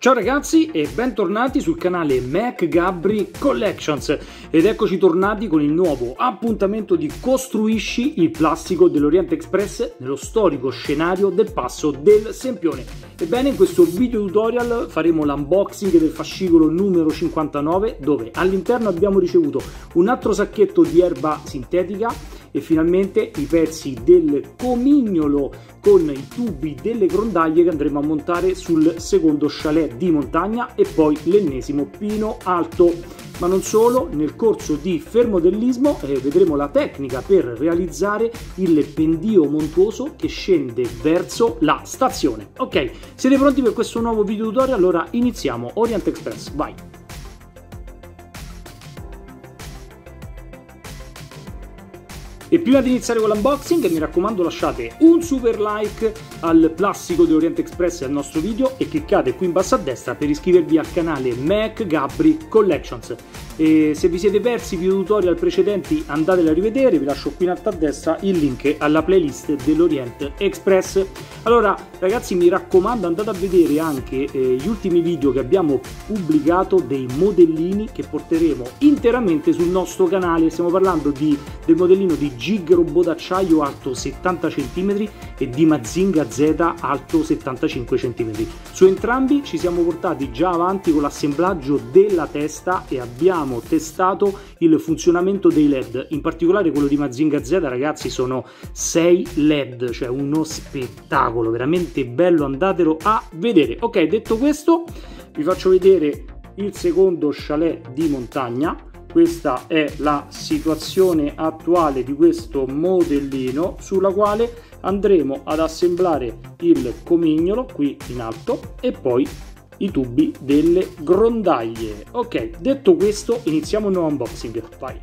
Ciao ragazzi e bentornati sul canale Mac Gabri Collections ed eccoci tornati con il nuovo appuntamento di Costruisci il plastico dell'Orient Express nello storico scenario del Passo del Sempione. Ebbene, in questo video tutorial faremo l'unboxing del fascicolo numero 59 dove all'interno abbiamo ricevuto un altro sacchetto di erba sintetica e finalmente i pezzi del comignolo con i tubi delle grondaglie che andremo a montare sul secondo chalet di montagna e poi l'ennesimo pino alto. Ma non solo, nel corso di fermodellismo vedremo la tecnica per realizzare il pendio montuoso che scende verso la stazione. Ok, siete pronti per questo nuovo video tutorial? Allora iniziamo. Orient Express, vai! E prima di iniziare con l'unboxing mi raccomando lasciate un super like al plastico di Orient Express e al nostro video e cliccate qui in basso a destra per iscrivervi al canale Mac Gabri Collections. E se vi siete persi i video tutorial precedenti andateli a rivedere, vi lascio qui in alto a destra il link alla playlist dell'Orient Express. Allora ragazzi, mi raccomando, andate a vedere anche gli ultimi video che abbiamo pubblicato dei modellini che porteremo interamente sul nostro canale. Stiamo parlando del modellino di Gig robot d'acciaio alto 70 cm e di Mazinga Z alto 75 cm. Su entrambi ci siamo portati già avanti con l'assemblaggio della testa e abbiamo testato il funzionamento dei LED. In particolare quello di Mazinga Z, ragazzi, sono 6 LED, cioè uno spettacolo veramente bello, andatelo a vedere. Ok, detto questo vi faccio vedere il secondo chalet di montagna. Questa è la situazione attuale di questo modellino, sulla quale andremo ad assemblare il comignolo qui in alto e poi i tubi delle grondaglie. Ok, detto questo iniziamo il nuovo unboxing, vai!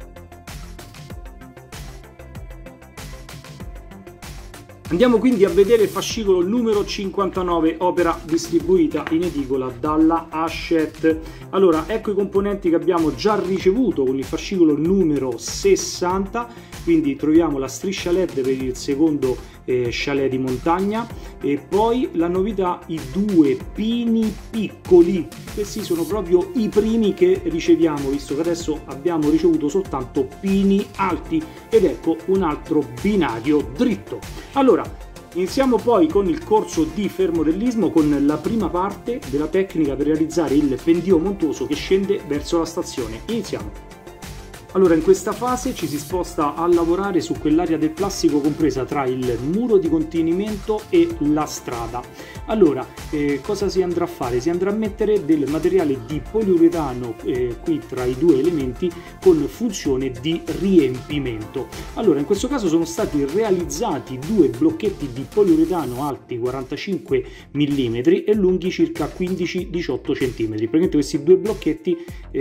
Andiamo quindi a vedere il fascicolo numero 59, opera distribuita in edicola dalla Hachette. Allora, ecco i componenti che abbiamo già ricevuto con il fascicolo numero 60, quindi troviamo la striscia LED per il secondo chalet di montagna e poi la novità, i due pini piccoli. Questi sono proprio i primi che riceviamo, visto che adesso abbiamo ricevuto soltanto pini alti, ed ecco un altro binario dritto. Allora, iniziamo poi con il corso di fermodellismo con la prima parte della tecnica per realizzare il pendio montuoso che scende verso la stazione. Iniziamo. Allora, in questa fase ci si sposta a lavorare su quell'area del plastico compresa tra il muro di contenimento e la strada. Allora, cosa si andrà a fare? Si andrà a mettere del materiale di poliuretano qui tra i due elementi con funzione di riempimento. Allora, in questo caso sono stati realizzati due blocchetti di poliuretano alti 45 mm e lunghi circa 15-18 cm. Praticamente questi due blocchetti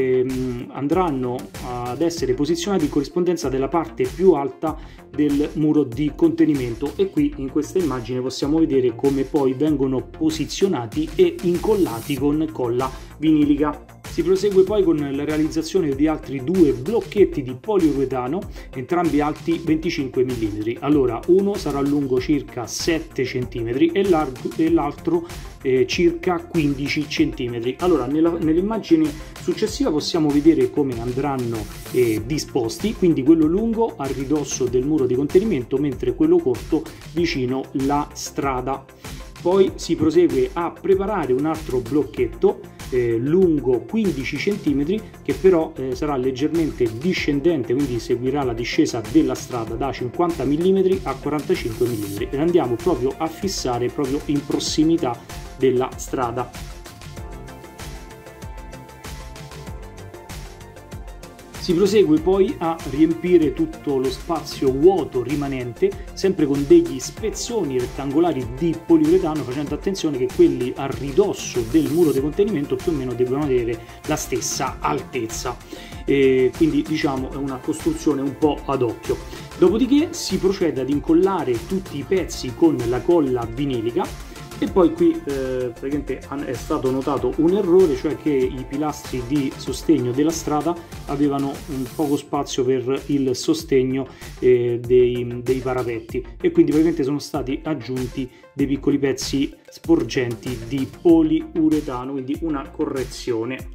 andranno ad essere posizionati in corrispondenza della parte più alta del muro di contenimento e qui in questa immagine possiamo vedere come poi vengono posizionati e incollati con colla vinilica. Si prosegue poi con la realizzazione di altri due blocchetti di poliuretano, entrambi alti 25 mm. Allora, uno sarà lungo circa 7 cm e l'altro circa 15 cm. Allora, nell'immagine successiva possiamo vedere come andranno disposti, quindi quello lungo a ridosso del muro di contenimento, mentre quello corto vicino la strada. Poi si prosegue a preparare un altro blocchetto lungo 15 cm che però sarà leggermente discendente, quindi seguirà la discesa della strada da 50 mm a 45 mm e andiamo proprio a fissare proprio in prossimità della strada. Si prosegue poi a riempire tutto lo spazio vuoto rimanente, sempre con degli spezzoni rettangolari di poliuretano, facendo attenzione che quelli a ridosso del muro di contenimento più o meno devono avere la stessa altezza. Quindi diciamo è una costruzione un po' ad occhio. Dopodiché si procede ad incollare tutti i pezzi con la colla vinilica E poi qui praticamente è stato notato un errore, cioè che i pilastri di sostegno della strada avevano un poco spazio per il sostegno dei parapetti, e quindi praticamente sono stati aggiunti dei piccoli pezzi sporgenti di poliuretano, quindi una correzione.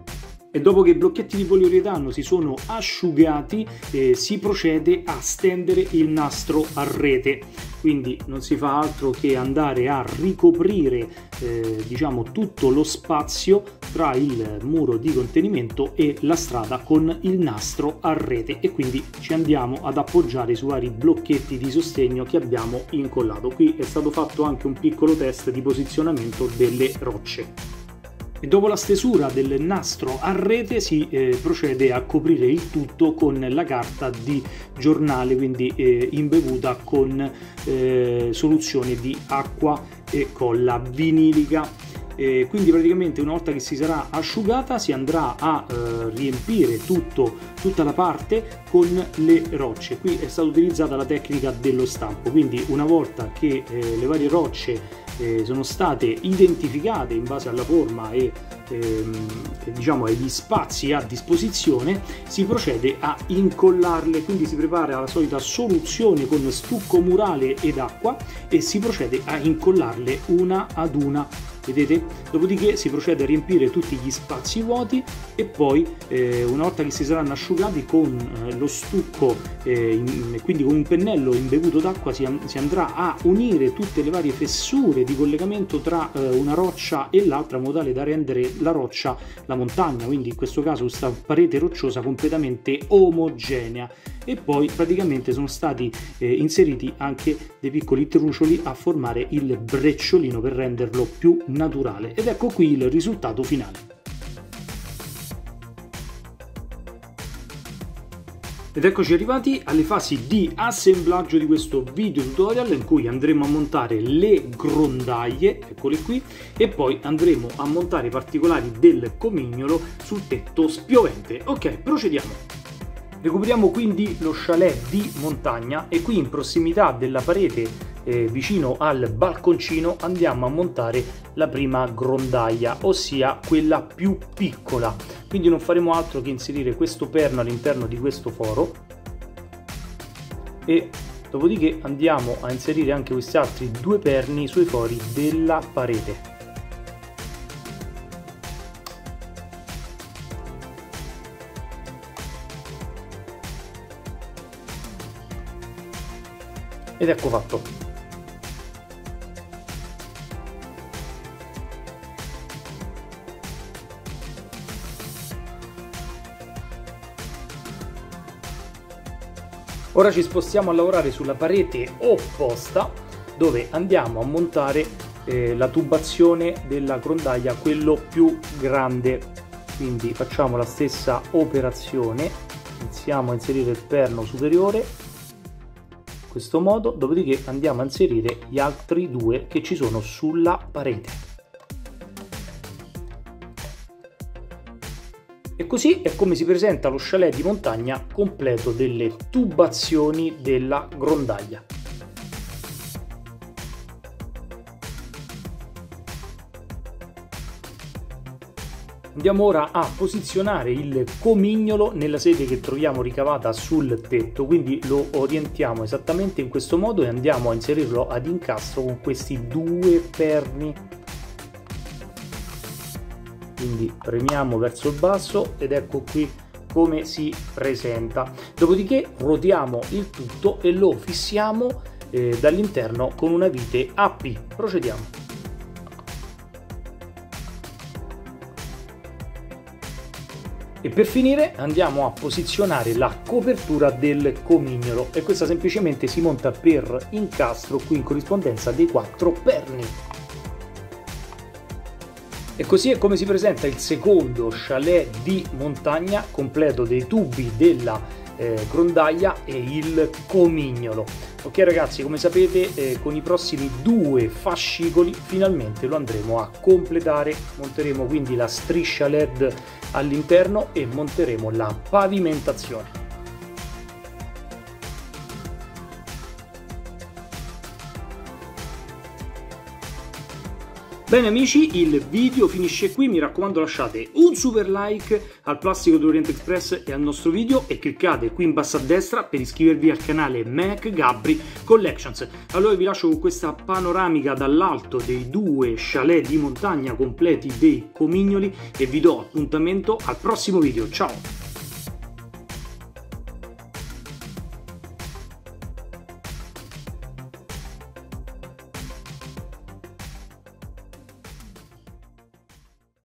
E dopo che i blocchetti di poliuretano si sono asciugati, si procede a stendere il nastro a rete. Quindi non si fa altro che andare a ricoprire diciamo tutto lo spazio tra il muro di contenimento e la strada con il nastro a rete, e quindi ci andiamo ad appoggiare sui vari blocchetti di sostegno che abbiamo incollato. Qui è stato fatto anche un piccolo test di posizionamento delle rocce. E dopo la stesura del nastro a rete si procede a coprire il tutto con la carta di giornale, quindi imbevuta con soluzione di acqua e colla vinilica. Quindi praticamente una volta che si sarà asciugata si andrà a riempire tutta la parte con le rocce. Qui è stata utilizzata la tecnica dello stampo, quindi una volta che le varie rocce sono state identificate in base alla forma e diciamo agli spazi a disposizione, si procede a incollarle. Quindi si prepara la solita soluzione con stucco murale ed acqua e si procede a incollarle una ad una, vedete? Dopodiché si procede a riempire tutti gli spazi vuoti, e poi una volta che si saranno asciugati con lo stucco, quindi con un pennello imbevuto d'acqua, si andrà a unire tutte le varie fessure di collegamento tra una roccia e l'altra, in modo tale da rendere la roccia, la montagna, quindi in questo caso questa parete rocciosa, completamente omogenea. E poi praticamente sono stati inseriti anche dei piccoli trucioli a formare il brecciolino per renderlo più naturale, ed ecco qui il risultato finale. Ed eccoci arrivati alle fasi di assemblaggio di questo video tutorial, in cui andremo a montare le grondaie, eccole qui, e poi andremo a montare i particolari del comignolo sul tetto spiovente. Ok, procediamo. Recuperiamo quindi lo chalet di montagna, e qui in prossimità della parete vicino al balconcino andiamo a montare la prima grondaia, ossia quella più piccola. Quindi non faremo altro che inserire questo perno all'interno di questo foro, e dopodiché andiamo a inserire anche questi altri due perni sui fori della parete. Ed ecco fatto. Ora ci spostiamo a lavorare sulla parete opposta, dove andiamo a montare la tubazione della grondaia, quello più grande. Quindi facciamo la stessa operazione, iniziamo a inserire il perno superiore in questo modo, dopodiché andiamo a inserire gli altri due che ci sono sulla parete. E così è come si presenta lo chalet di montagna completo delle tubazioni della grondaia. Andiamo ora a posizionare il comignolo nella sede che troviamo ricavata sul tetto, quindi lo orientiamo esattamente in questo modo e andiamo a inserirlo ad incastro con questi due perni. Quindi premiamo verso il basso ed ecco qui come si presenta. Dopodiché ruotiamo il tutto e lo fissiamo dall'interno con una vite AP. Procediamo. E per finire andiamo a posizionare la copertura del comignolo, e questa semplicemente si monta per incastro qui in corrispondenza dei 4 perni. E così è come si presenta il secondo chalet di montagna completo dei tubi della grondaia e il comignolo. Ok ragazzi, come sapete con i prossimi 2 fascicoli finalmente lo andremo a completare. Monteremo quindi la striscia LED all'interno e monteremo la pavimentazione. Bene amici, il video finisce qui, mi raccomando lasciate un super like al Plastico dell'Oriente Express e al nostro video e cliccate qui in basso a destra per iscrivervi al canale Mac Gabri Collections. Allora vi lascio con questa panoramica dall'alto dei 2 chalet di montagna completi dei Comignoli e vi do appuntamento al prossimo video, ciao!